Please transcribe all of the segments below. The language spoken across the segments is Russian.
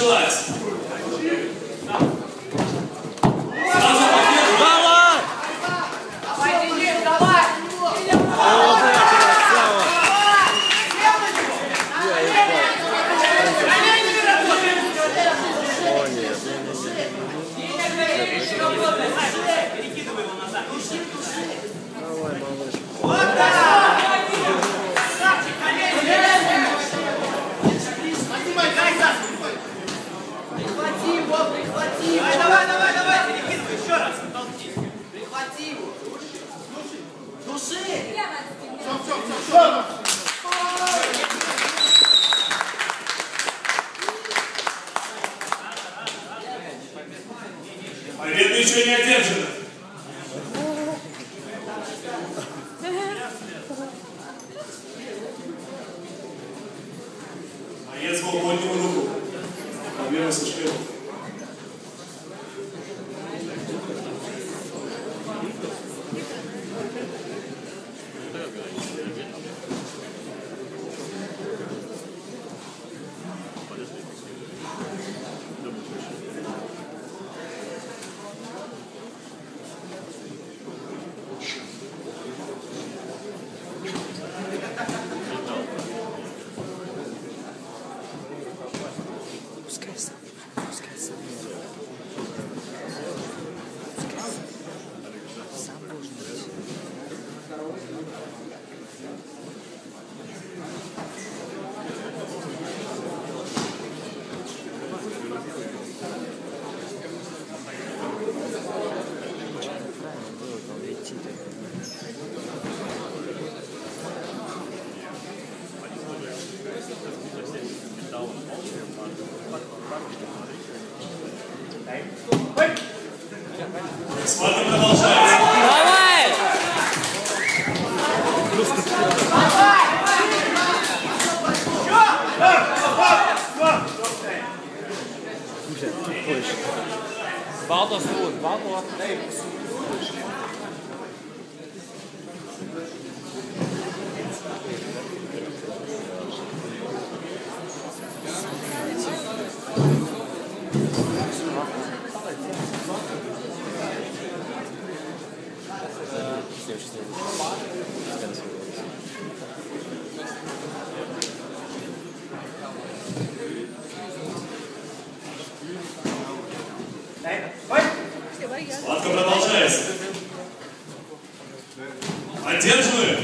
началась. Победа еще не одержана. Боец был поднял руку. Победа Сашкова. Схватка продолжается. Давай! Balto sūdz, balto atteikts. Схватка продолжается. Одерживаем.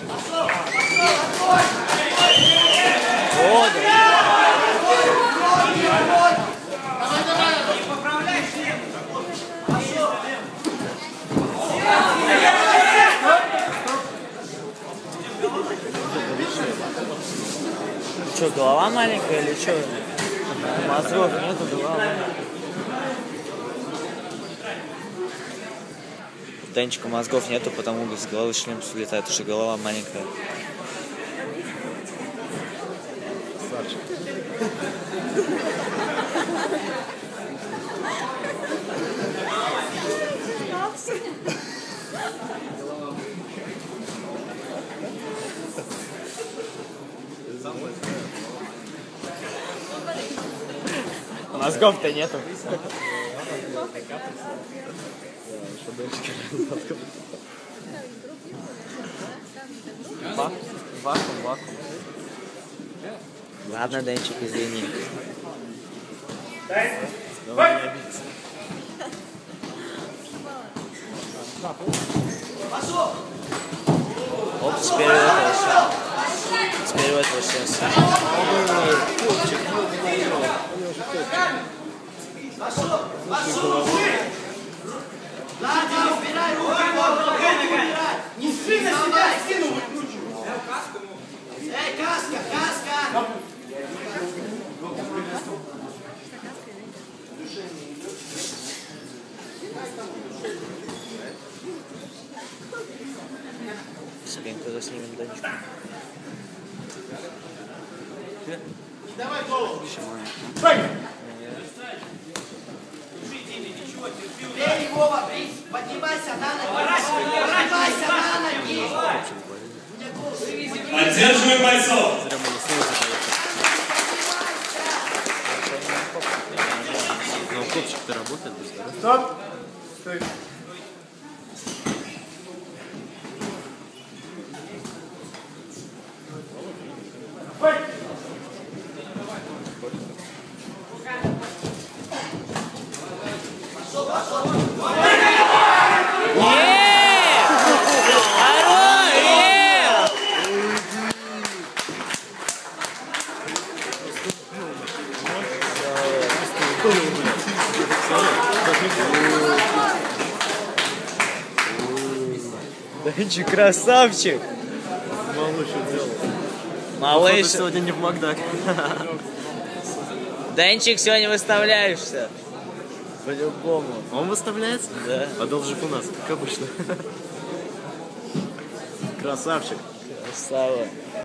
Что, голова маленькая или что? Мозгов нету, голова маленькая. У Данчика мозгов нету, потому с головы шлем слетает, потому что голова маленькая. Мозгов-то нету. Вакуум. Ладно, Денчик, извини. Оп, теперь вот сейчас. Ладно, убирай руки, не спи на себя, скину выкручивай. Эй, каска! Спинку заснимем, Данечку. Давай голову. Бей его, поднимайся на ноги. Поддерживаем бойцов. Копчик-то работает без здоровья. Стоп! Стой. Денчик, красавчик! Малыш сделал. Малыш, Сегодня не в Макдак. Денчик, сегодня выставляешься. По-любому. Он выставляется? Да. А должик у нас, как обычно. Красавчик. Красава.